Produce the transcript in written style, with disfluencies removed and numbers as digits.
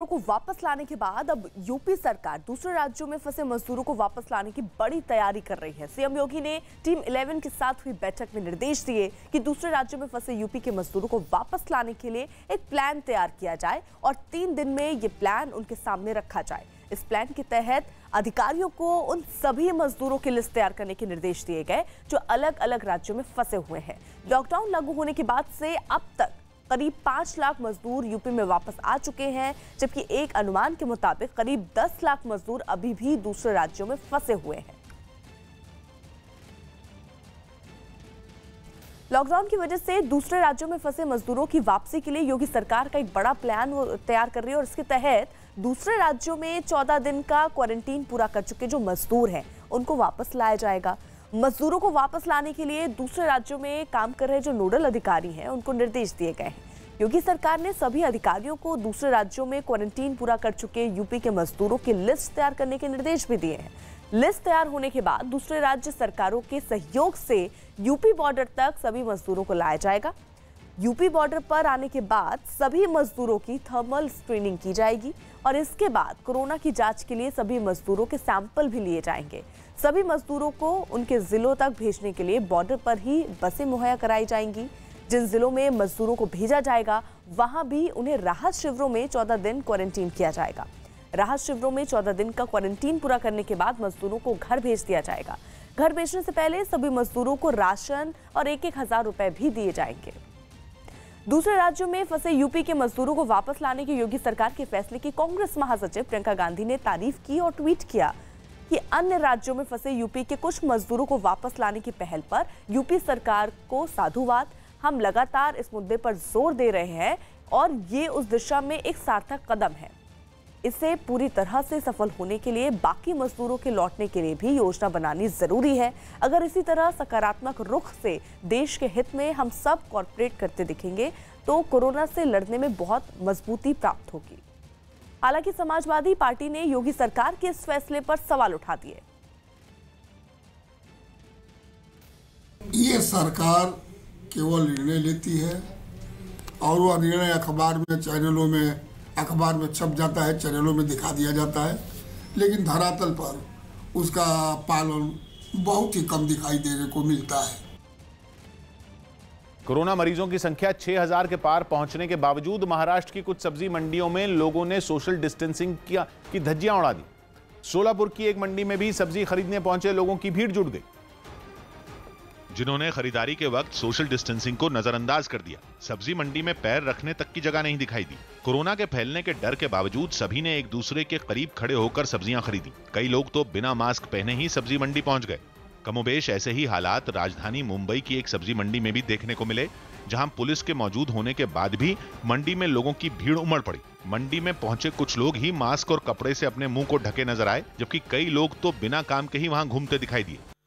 को वापस लाने के बाद अब यूपी सरकार दूसरे राज्यों में फंसे मजदूरों को वापस लाने की बड़ी तैयारी कर रही है। सीएम योगी ने टीम 11 के साथ हुई बैठक में निर्देश दिए कि दूसरे राज्यों में फंसे यूपी के मजदूरों को वापस लाने के लिए एक प्लान तैयार किया जाए और 3 दिन में ये प्लान उनके सामने रखा जाए। इस प्लान के तहत अधिकारियों को उन सभी मजदूरों की लिस्ट तैयार करने के निर्देश दिए गए जो अलग अलग राज्यों में फंसे हुए हैं। लॉकडाउन लागू होने के बाद से अब तक करीब 5 लाख मजदूर यूपी में वापस आ चुके हैं, जबकि एक अनुमान के मुताबिक करीब 10 लाख मजदूर अभी भी दूसरे राज्यों में फंसे हुए हैं। लॉकडाउन की वजह से दूसरे राज्यों में फंसे मजदूरों की वापसी के लिए योगी सरकार का एक बड़ा प्लान तैयार कर रही है और इसके तहत दूसरे राज्यों में 14 दिन का क्वारंटीन पूरा कर चुके जो मजदूर हैं उनको वापस लाया जाएगा। मजदूरों को वापस लाने के लिए दूसरे राज्यों में काम कर रहे जो नोडल अधिकारी हैं उनको निर्देश दिए गए हैं। योगी सरकार ने सभी अधिकारियों को दूसरे राज्यों में क्वारंटीन पूरा कर चुके यूपी के मजदूरों की लिस्ट तैयार करने के निर्देश भी दिए हैं। लिस्ट तैयार होने के बाद दूसरे राज्य सरकारों के सहयोग से यूपी बॉर्डर तक सभी मजदूरों को लाया जाएगा। यूपी बॉर्डर पर आने के बाद सभी मजदूरों की थर्मल स्क्रीनिंग की जाएगी और इसके बाद कोरोना की जांच के लिए सभी मजदूरों के सैंपल भी लिए जाएंगे। सभी मजदूरों को उनके जिलों तक भेजने के लिए बॉर्डर पर ही बसें मुहैया कराई जाएंगी। जिन जिलों में मजदूरों को भेजा जाएगा वहां भी उन्हें राहत शिविरों में 14 दिन क्वारंटीन किया जाएगा। राहत शिविरों में 14 दिन का क्वारंटीन पूरा करने के बाद मजदूरों को घर भेज दिया जाएगा। घर भेजने से पहले सभी मजदूरों को राशन और 1-1 रुपए भी दिए जाएंगे। दूसरे राज्यों में फंसे यूपी के मजदूरों को वापस लाने के योगी सरकार के फैसले की कांग्रेस महासचिव प्रियंका गांधी ने तारीफ की और ट्वीट किया कि अन्य राज्यों में फंसे यूपी के कुछ मजदूरों को वापस लाने की पहल पर यूपी सरकार को साधुवाद। हम लगातार इस मुद्दे पर जोर दे रहे हैं और ये उस दिशा में एक सार्थक कदम है। इसे पूरी तरह से सफल होने के लिए बाकी मजदूरों के लौटने के लिए भी योजना बनानी जरूरी है। अगर इसी तरह सकारात्मक रुख से देश के हित में हम सब कॉर्पोरेट करते दिखेंगे तो कोरोना से लड़ने में बहुत मजबूती प्राप्त होगी। हालांकि समाजवादी पार्टी ने योगी सरकार के इस फैसले पर सवाल उठा दिए। ये सरकार केवल निर्णय लेती है और वह निर्णय अखबार में चैनलों में अखबार में छप जाता है, चैनलों में दिखा दिया जाता है, लेकिन धरातल पर उसका पालन बहुत ही कम दिखाई देने को मिलता है। कोरोना मरीजों की संख्या 6000 के पार पहुंचने के बावजूद महाराष्ट्र की कुछ सब्जी मंडियों में लोगों ने सोशल डिस्टेंसिंग की धज्जियां उड़ा दी। सोलापुर की एक मंडी में भी सब्जी खरीदने पहुंचे लोगों की भीड़ जुट गई, जिन्होंने खरीदारी के वक्त सोशल डिस्टेंसिंग को नजरअंदाज कर दिया। सब्जी मंडी में पैर रखने तक की जगह नहीं दिखाई दी। कोरोना के फैलने के डर के बावजूद सभी ने एक दूसरे के करीब खड़े होकर सब्जियां खरीदी। कई लोग तो बिना मास्क पहने ही सब्जी मंडी पहुंच गए। कमोबेश ऐसे ही हालात राजधानी मुंबई की एक सब्जी मंडी में भी देखने को मिले, जहां पुलिस के मौजूद होने के बाद भी मंडी में लोगों की भीड़ उमड़ पड़ी। मंडी में पहुंचे कुछ लोग ही मास्क और कपड़े से अपने मुंह को ढके नजर आए, जबकि कई लोग तो बिना काम के ही वहां घूमते दिखाई दिए।